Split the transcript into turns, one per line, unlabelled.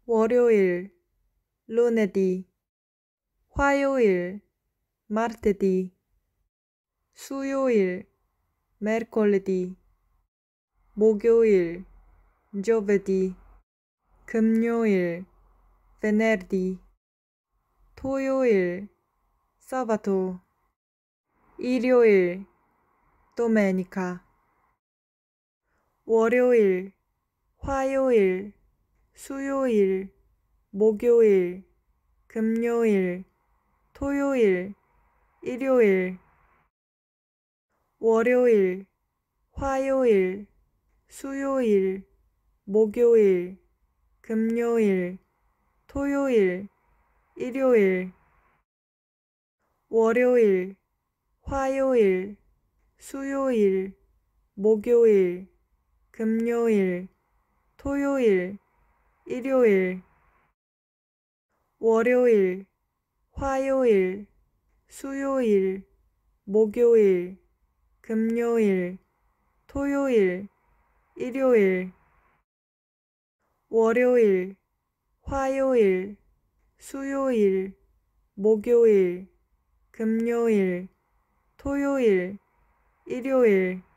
월요일, lunedì, 화요일, martedì, 수요일, mercoledì, 목요일, giovedì, 금요일, venerdì, 토요일, sabato, 일요일, domenica, 월요일, 화요일, 수요일, 목요일, 금요일, 토요일, 일요일, 월요일, 화요일, 수요일, 목요일, 금요일, 토요일, 일요일, 월요일, 화요일, 수요일, 목요일, 금요일, 토요일, 일요일, 월요일, 화요일, 수요일, 목요일, 금요일, 토요일, 일요일, 월요일, 화요일, 수요일, 목요일, 금요일, 토요일, 일요일,